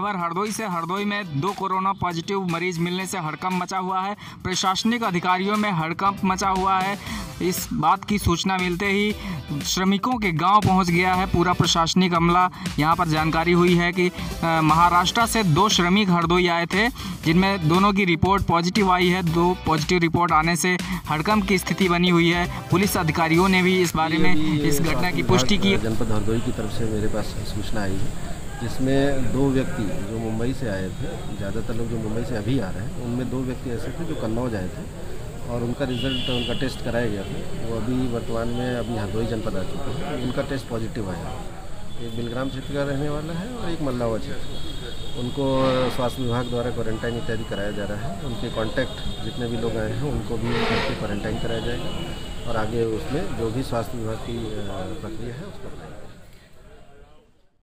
खबर हरदोई से। हरदोई में 2 कोरोना पॉजिटिव मरीज मिलने से हड़कंप मचा हुआ है। प्रशासनिक अधिकारियों में हड़कंप मचा हुआ है। इस बात की सूचना मिलते ही श्रमिकों के गांव पहुंच गया है पूरा प्रशासनिक अमला। यहां पर जानकारी हुई है कि महाराष्ट्र से 2 श्रमिक हरदोई आए थे, जिनमें दोनों की रिपोर्ट पॉजिटिव आई है। 2 पॉजिटिव रिपोर्ट आने से हड़कंप की स्थिति बनी हुई है। पुलिस अधिकारियों ने भी इस बारे में इस घटना की पुष्टि की। जनपद हरदोई की तरफ से मेरे पास सूचना आई है, जिसमें 2 व्यक्ति जो मुंबई से आए थे, ज़्यादातर लोग जो मुंबई से अभी आ रहे हैं, उनमें 2 व्यक्ति ऐसे थे जो कन्नौज आए थे और उनका रिजल्ट, उनका टेस्ट कराया गया था। वो अभी वर्तमान में अभी हरदोई जनपद आ चुके हैं। उनका टेस्ट पॉजिटिव आया। एक बिलग्राम क्षेत्र का रहने वाला है और एक मल्लावा क्षेत्र। उनको स्वास्थ्य विभाग द्वारा क्वारंटाइन इत्यादि कराया जा रहा है। उनके कॉन्टैक्ट जितने भी लोग आए हैं उनको भी करके क्वारंटाइन कराया जाएगा और आगे उसमें जो भी स्वास्थ्य विभाग की प्रक्रिया है उसको बताएंगे।